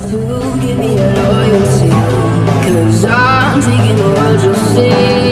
to give me your loyalty, 'cause I'm taking the world you'll see.